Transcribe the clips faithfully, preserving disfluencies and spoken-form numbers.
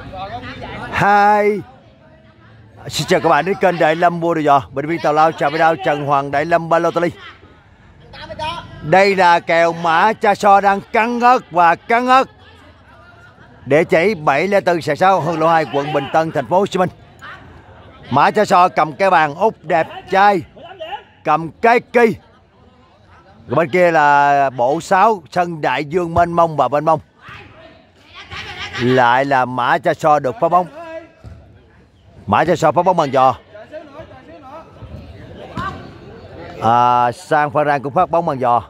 hai. Xin chào các bạn đến kênh Đại Lâm mua đồ giò. Bệnh viên Tào Lao chào với đao Trần Hoàng Đại Lâm Balotelli. Đây là kèo mã cha so đang cắn ớt và cắn ớt. Địa chỉ bảy không bốn sạc sáu Hương Lộ hai, quận Bình Tân, thành phố Hồ Chí Minh. Mã cha so cầm cái bàn út đẹp trai, cầm cái kỳ. Bên kia là bộ sáu sân Đại Dương mênh mông và mênh mông. Lại là mã cha so được phá bóng. Mã cha so phá bóng bằng giò. À, Sang Phan Rang cũng phát bóng bằng giò.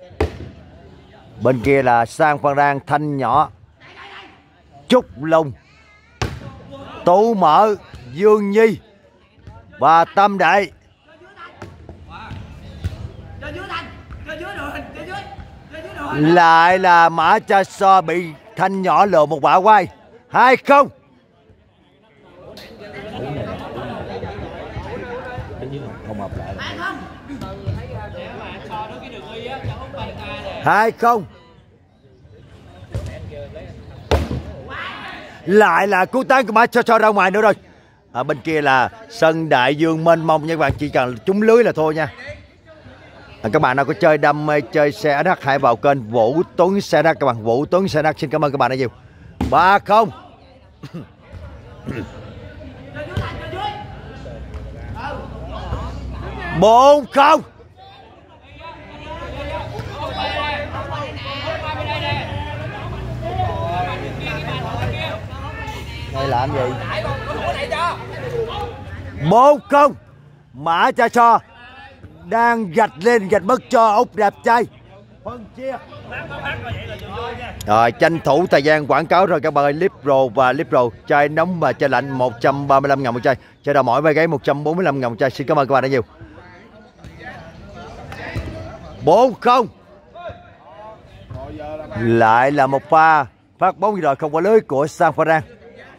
Bên kia là Sang Phan Rang, Thanh Nhỏ, Trúc Lùng, Tú Mở, Dương Nhi và Tâm Đại. Lại là mã cha so bị Thanh Nhỏ lừa một bả quay. Hai không. Hai không. Lại là cú tán của mã cho cho ra ngoài nữa rồi. Ở bên kia là sân Đại Dương mênh mông nha các bạn, chỉ cần trúng lưới là thôi nha. À, các bạn nào có chơi đam mê chơi xe ét hát hãy vào kênh Vũ Tuấn xe ét hát các bạn. Vũ Tuấn xe ét hát xin cảm ơn các bạn đã nhiều. Ba không. Bốn không. Đây làm gì? Bốn không. Mã cha so đang gạch lên gạch mất cho út đẹp trai. Phân chia. Rồi tranh thủ thời gian quảng cáo rồi các bạn ơi. Lipro và Lipro chai nóng và chai lạnh một trăm ba mươi lăm ngàn một chai. Chai đào mỏi vai gáy một trăm bốn mươi lăm ngàn một chai. Xin cảm ơn các bạn đã nhiều. Bốn không. Lại là một pha phát bóng rồi không qua lưới của Sang Phan Rang.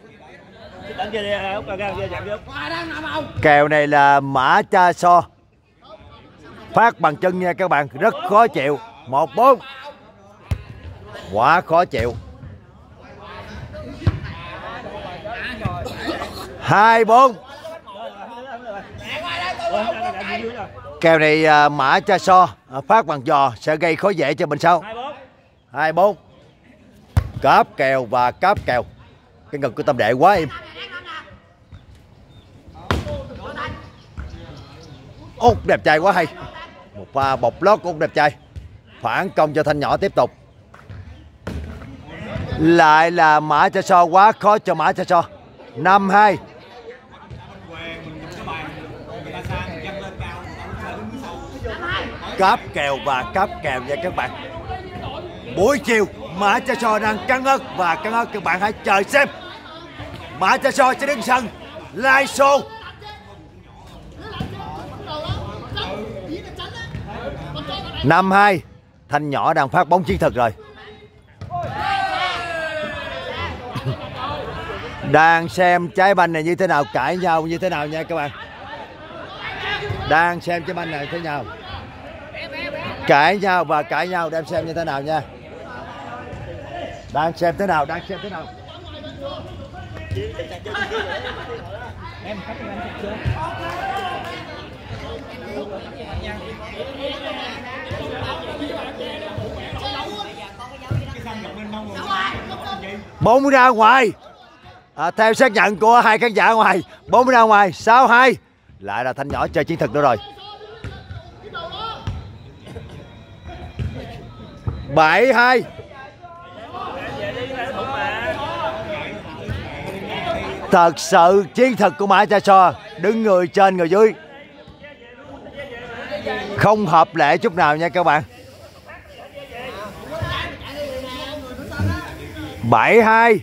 Kèo này là mã cha so phát bằng chân nha các bạn, rất khó chịu. Một bốn, quá khó chịu. Hai bốn. Kèo này mã cha so phát bằng giò sẽ gây khó dễ cho bên sau. Hai bốn. Cáp kèo và cáp kèo. Cái ngực của Tâm Đệ quá im. Út đẹp trai quá hay. Một pha bọc lót của Út đẹp trai. Phản công cho Thanh Nhỏ tiếp tục. Lại là mã cha so quá khó cho mã cha so. Năm hai. Cáp kèo và cáp kèo nha các bạn. Buổi chiều mã cha so đang cắn ớt và cắn ớt, các bạn hãy chờ xem. Mã cha so sẽ đứng sân live show. Năm hai. Thanh Nhỏ đang phát bóng chiến thực rồi. Đang xem trái banh này như thế nào, cãi nhau như thế nào nha các bạn. Đang xem trái banh này thế nào, cãi nhau và cãi nhau, đem xem như thế nào nha. Đang xem thế nào, đang xem thế nào. Bóng ra ngoài. À, theo xác nhận của hai khán giả ngoài, bóng ra ngoài. Sáu hai. Lại là Thanh Nhỏ chơi chiến thực nữa rồi. Bảy hai. Thật sự chiến thực của mã cha so đứng người trên người dưới, không hợp lệ chút nào nha các bạn. Bảy hai.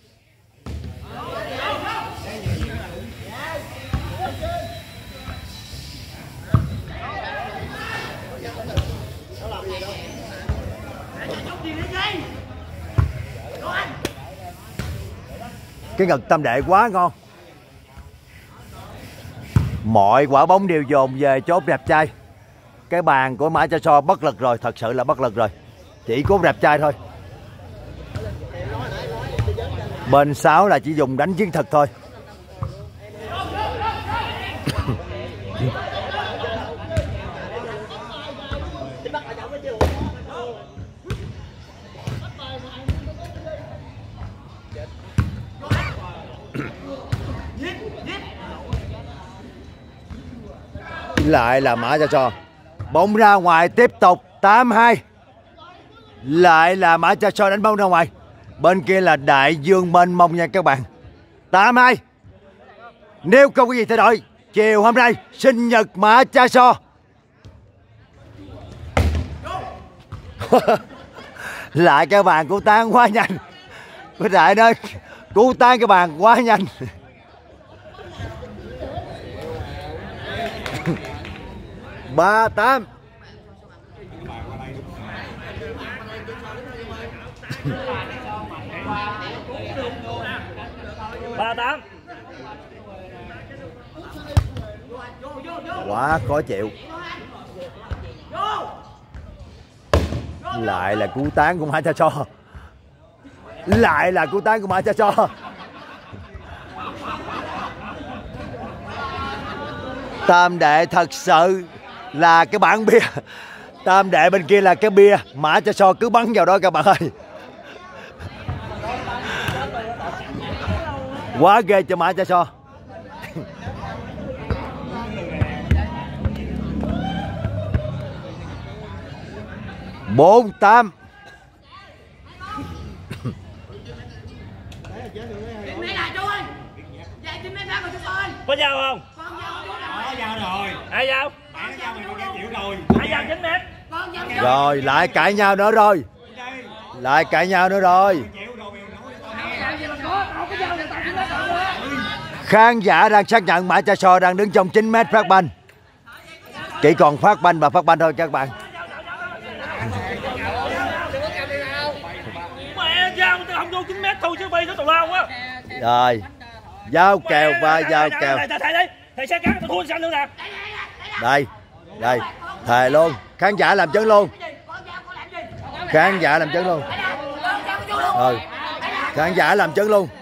Cái ngực Tâm Đệ quá ngon. Mọi quả bóng đều dồn về chốt đẹp trai. Cái bàn của mã cha so bất lực rồi, thật sự là bất lực rồi. Chỉ có đẹp trai thôi. Bên sáu là chỉ dùng đánh chiến thuật thôi. Lại là Mã Cha Cho. Bóng ra ngoài tiếp tục tám hai. Lại là Mã Cha Cho đánh bóng ra ngoài. Bên kia là Đại Dương mênh mông nha các bạn. tám hai. Nếu không có gì thay đổi, chiều hôm nay sinh nhật Mã Cha So. Lại các bạn, cú tan quá nhanh. Với Đại ơi, cú tan các bạn quá nhanh. ba tám. ba tám. Quá khó chịu. Lại là cú tán của Mã Cha So. Lại là cú tán của Mã Cha So. Tam Đệ thật sự là cái bảng bia. Tam Đệ bên kia là cái bia. Mã Cha So cứ bắn vào đó các bạn ơi. Quá ghê cho Mã Cha So. bốn tám. Có giao không? Có giao rồi. Ai giao? Bạn nó giao mình một triệu rồi. Ai giao chín mét? Rồi lại cãi nhau nữa rồi. Lại cãi nhau nữa rồi. Khán giả đang xác nhận Mã Cha So đang đứng trong chín mét phát banh. Chỉ còn phát banh và phát banh thôi các bạn. Mẹ giao tao không vô chín mét thôi chứ bay nó tào lao quá. Rồi. Giao kèo và giao kèo. Thầy đi. Thầy sẽ cắn tao thua sao nữa nè. Đây. Đây. Thề luôn. Khán giả làm chứng luôn. Khán giả làm chứng luôn. Ừ. Khán giả làm chứng luôn.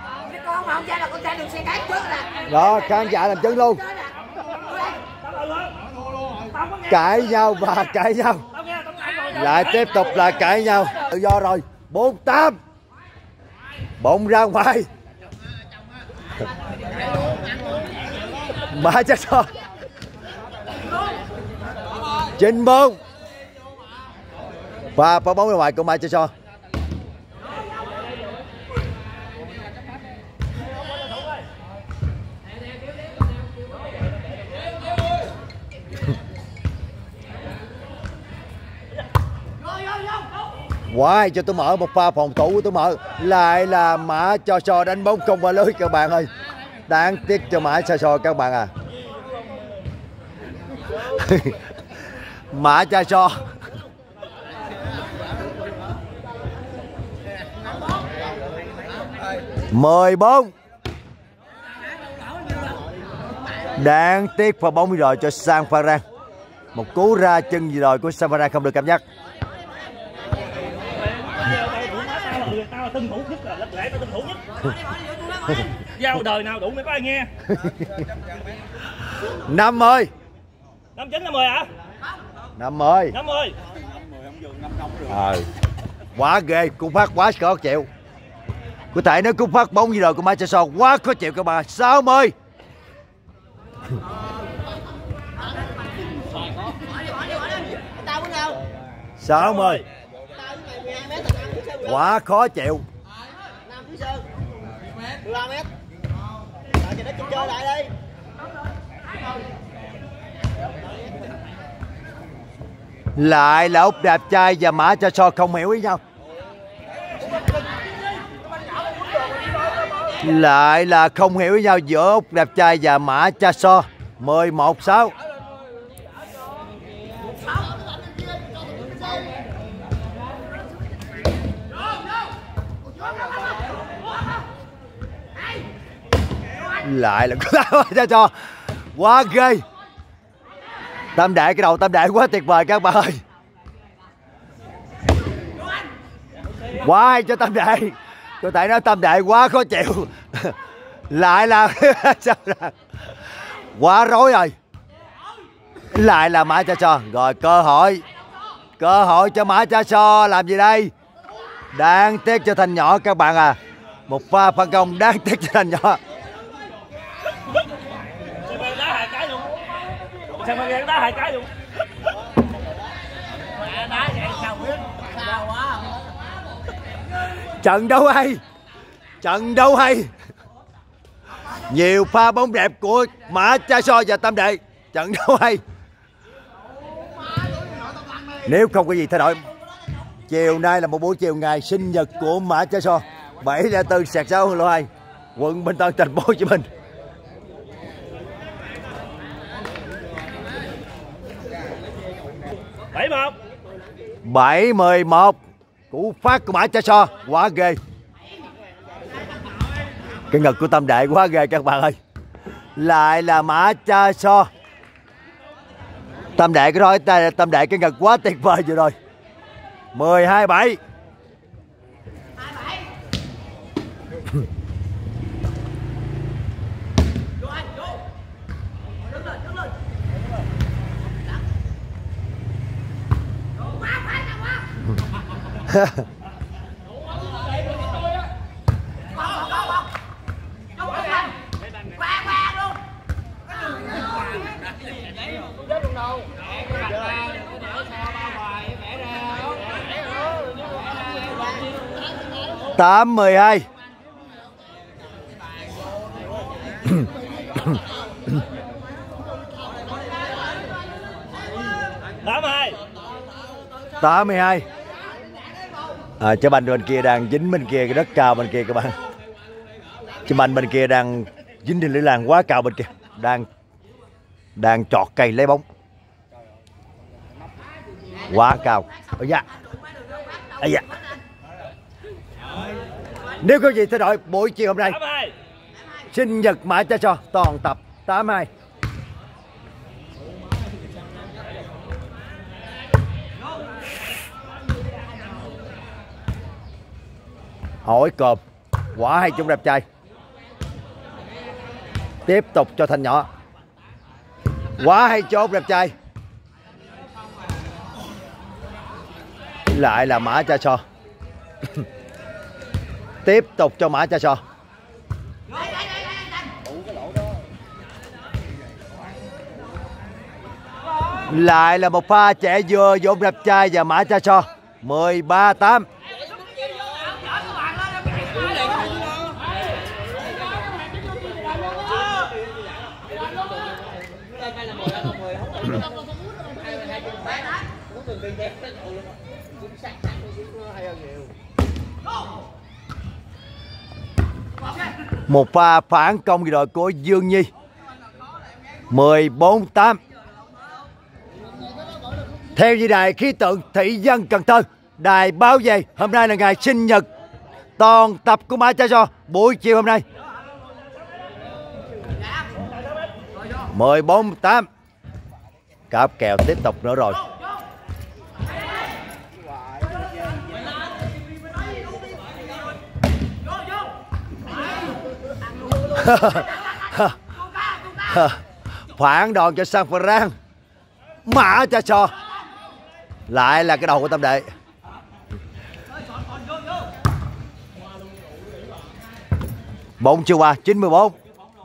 Đó, khán giả làm chứng luôn. Cãi nhau và cãi nhau. Lại tiếp tục là cãi nhau. Tự do rồi. bốn tám. Bóng ra ngoài. Mã Cha So. chín bốn. Và phá bóng ra ngoài của Mã Cha So. Wow, cho tôi mở một pha phòng thủ của tôi mở. Lại là Mã Cha So đánh bóng không vào lưới các bạn ơi. Đáng tiếc cho Mã Cha So các bạn à. Mã Cha So. mười bốn. Đáng tiếc pha bóng rồi cho Sang Pharan. Một cú ra chân gì rồi của Sang Pharan không được cảm giác. Tao là tân thủ nhất, là lễ tao tân thủ nhất. Giao đời nào đủ mới có ai nghe. năm mươi. năm chín năm mươi hả? năm mươi. năm mươi. Ờ. Quá ghê, cú phát quá khó chịu. Có thể nói cú phát bóng gì rồi của Mã Cha So quá khó chịu các bạn. sáu mươi. sáu mươi. Quá khó chịu. Lại là Úc Đẹp Trai và Mã Cha So không hiểu ý nhau. Lại là không hiểu ý nhau giữa Úc Đẹp Trai và Mã Cha So. mười một sáu. Lại là Mã Cha So. Quá ghê. Tam Đệ, cái đầu Tam Đệ quá tuyệt vời các bạn ơi. Quá hay cho Tam Đệ. Có thể nói Tam Đệ quá khó chịu. Lại là quá rối rồi. Lại là Mã Cha So. Rồi cơ hội. Cơ hội cho Mã Cha So làm gì đây? Đáng tiếc cho Thành Nhỏ các bạn à. Một pha phản công đáng tiếc cho Thành Nhỏ. Đá hai cái luôn. Sao mà đá hai cái luôn. Đá vậy sao biết. Đau quá. Trận đấu hay. Trận đấu hay. Nhiều pha bóng đẹp của Mã Cha So và Tam Đệ. Trận đấu hay. Nếu không có gì thay đổi, chiều nay là một buổi chiều ngày sinh nhật của Mã Cha So. bảy lẻ bốn sẹt sáu lô hai, quận Bình Tân, thành phố Hồ Chí Minh. bảy một. bảy mười một. Cú phát của Mã Cha So quá ghê. Cái ngực của Tam Đệ quá ghê các bạn ơi. Lại là Mã Cha So. Tam Đệ cái nói Tam Đệ cái ngực quá tuyệt vời vừa rồi. mười hai bảy. tám mười hai. tám hai. tám mươi hai. À, trái banh bên kia đang dính bên kia cái đất cao bên kia các bạn. Trái banh bên kia đang dính trên lưới làng quá cao bên kia. Đang đang chọt cây lấy bóng. Quá cao. Ôi da. Ây da. Nếu có gì thay đổi buổi chiều hôm nay, sinh nhật Mã Cha So toàn tập tám hai. Hỏi cộp. Quả hay chung đẹp trai. Tiếp tục cho Thành Nhỏ. Quá hay chốt đẹp trai. Lại là Mã Cha So. Tiếp tục cho Mã Cha So. Lại là một pha trẻ dừa Dũng đẹp trai và Mã Cha So. mười ba tám. Một pha phản công gì rồi của Dương Nhi. mười bốn tám. Theo như đài khí tượng Thị dân Cần Thơ, đài báo về hôm nay là ngày sinh nhật toàn tập của Mã Cha So buổi chiều hôm nay. mười bốn tám. Cáp kèo tiếp tục nữa rồi. Phản đòn cho San Fran. Mã Cha So. Lại là cái đầu của Tam Đệ. Bóng chưa qua. chín mươi bốn.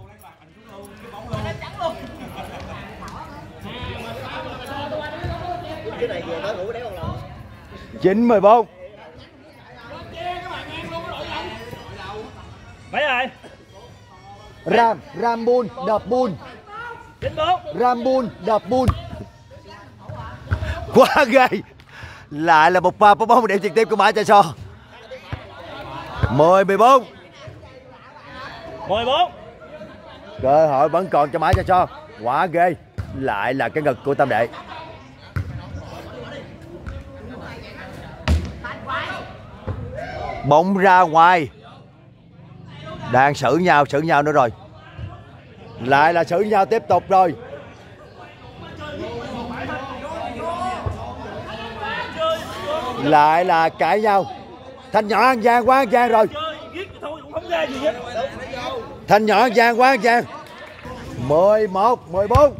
chín mươi bốn. Mấy rồi? Ram, Rambun, đập bun. chín bốn. Rambun, đập bun. Quá ghê. Lại là một pha bóng bóng điểm trực tiếp của Mã Cha So. mười mười bốn. mười bốn. Cơ hội vẫn còn cho Mã Cha So. Quá ghê. Lại là cái ngực của Tam Đệ. Bóng ra ngoài. Đang xử nhau, xử nhau nữa rồi. Lại là xử nhau tiếp tục rồi. Lại là cãi nhau. Thành Nhỏ ăn gian quá ăn gian rồi. ra gì hết. Thanh nhỏ gian quá gian. mười một, mười bốn.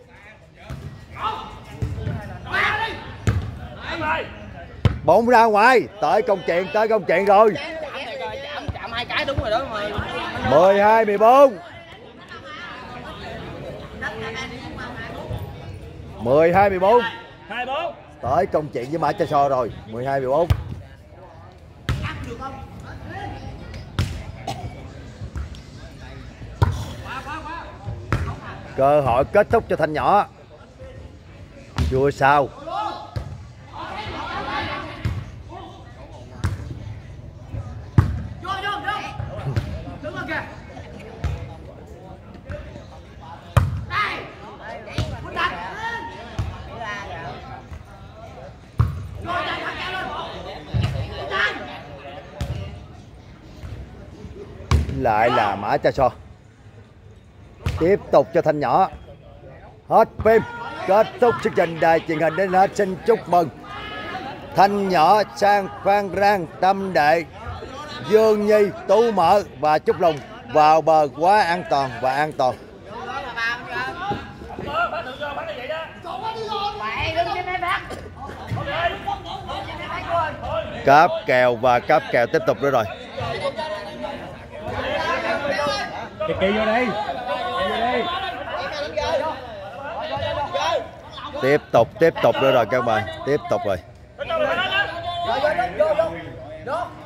Bóng ra ngoài, tới công chuyện, tới công chuyện rồi. Chạm hai cái đúng rồi đó mà. mười hai, mười bốn. mười hai, mười bốn. hai bốn. Tới công chuyện với Mã Cha So rồi. mười hai, mười bốn. Cơ hội kết thúc cho Thanh nhỏ. Chưa sao. Lại là Mã Cha So. Tiếp tục cho Thanh nhỏ. Hết phim. Kết thúc chương trình đài truyền hình đến hết. Xin chúc mừng Thanh nhỏ, Sang, Phan Rang, Tâm Đệ, Dương Nhi, Tú Mỡ và Trúc Lùng vào bờ quá an toàn và an toàn. Cáp kèo và cáp kèo tiếp tục nữa rồi. Kỳ kỳ vô đi. Vô đi. Tiếp tục, tiếp tục nữa rồi các bạn. Tiếp tục rồi.